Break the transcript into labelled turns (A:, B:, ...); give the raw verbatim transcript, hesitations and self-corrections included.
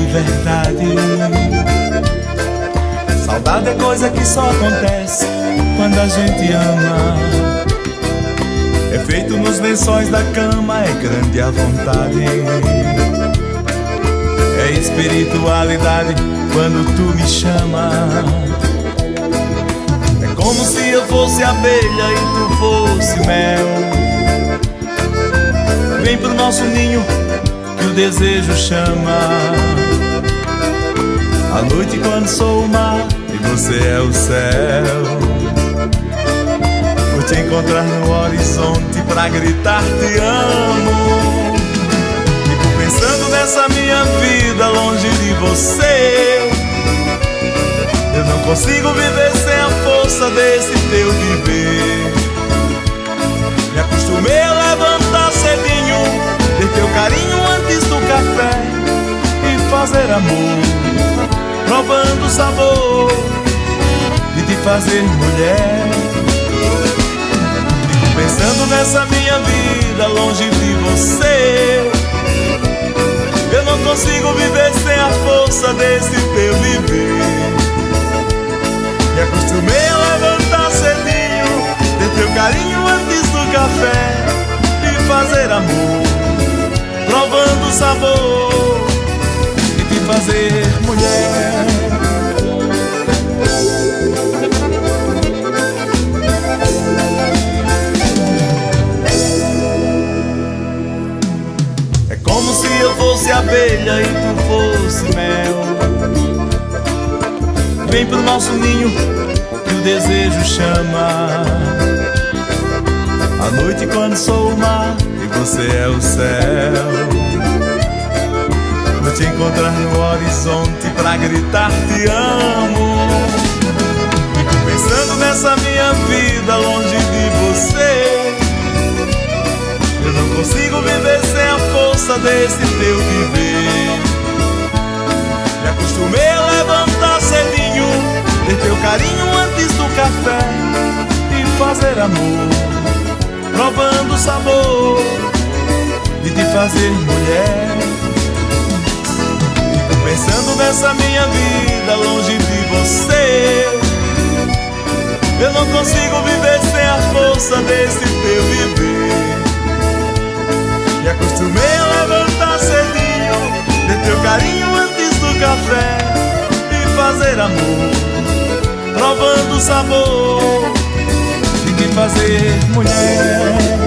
A: verdade. Saudade é coisa que só acontece quando a gente ama. É feito nos lençóis da cama, é grande a vontade. É espiritualidade quando tu me chama. É como se eu fosse abelha e tu fosse mel. Vem pro nosso ninho que o desejo chama. A noite quando sou o mar e você é o céu. Vou te encontrar no horizonte pra gritar te amo. Fico pensando nessa minha vida longe de você. Eu não consigo viver sem a força desse teu viver. Me acostumei a levantar cedinho, ter teu carinho antes do café e fazer amor, provando o sabor de te fazer mulher. Fico pensando nessa minha vida longe de você. Eu não consigo viver sem a força desse teu viver. Me acostumei a levantar cedinho, ter teu carinho antes do café e fazer amor, provando o sabor de te fazer mulher. É como se eu fosse abelha e tu fosse mel. Vem pro nosso ninho que o desejo chama. A noite quando sou o mar e você é o céu. Vou te encontrar no horizonte pra gritar te amo. Fico pensando nessa minha vida longe de você. Eu não consigo viver sem a força desse teu viver. Me acostumei a levantar cedinho, ter teu carinho antes do café e fazer amor, provando o sabor de te fazer mulher. Fico pensando nessa minha vida longe de você. Eu não consigo viver sem a força desse teu viver. Me acostumei a levantar cedinho, ter teu carinho antes do café e fazer amor, provando o sabor de te fazer mulher.